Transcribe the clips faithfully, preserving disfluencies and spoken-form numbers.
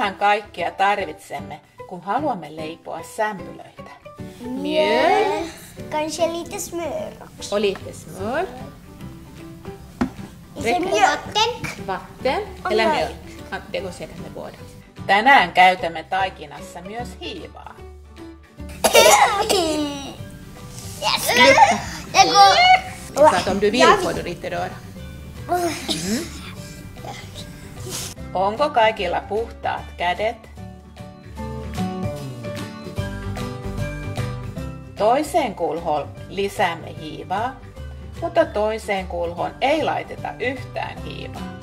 Mitähän kaikkea tarvitsemme, kun haluamme leipoa sämpylöitä? Mjöl. Kanske lite smör också. Och lite smör. Sen vatten. Vatten Och eller mjölk. mjölk. Det går säkert med båda. Tänään käytämme taikinassa myös hiivaa. Yes. Det går. Så att om du vill får du lite röra. Mm. Onko kaikilla puhtaat kädet? Toiseen kulhoon lisäämme hiivaa, mutta toiseen kulhoon ei laiteta yhtään hiivaa.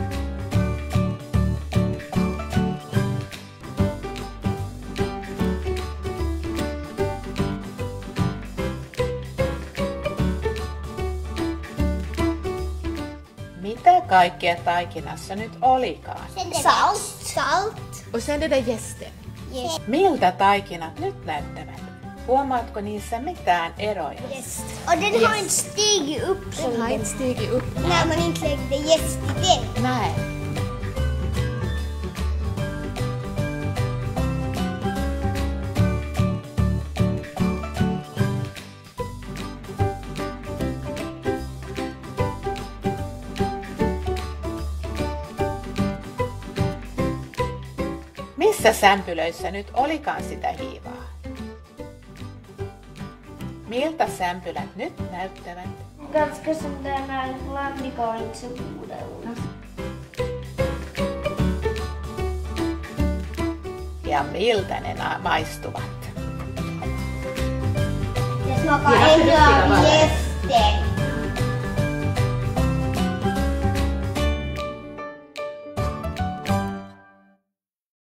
Mitä kaikkea taikinassa nyt olikaan? Salt. Salt. Och sen det där jästen. Yes. Miltä taikinat nyt näyttävät? Huomaatko niissä mitään eroja? Yes. Och den har inte stigit upp som Den har inte stigit upp. när man inte lägger jäst i den. Nej. Missä sämpylöissä nyt olikaan sitä hiivaa? Miltä sämpylät nyt näyttävät? Ganska som den här landikain så pudelna. Ja miltä ne na- maistuvat? Det smakar ändå av jästen.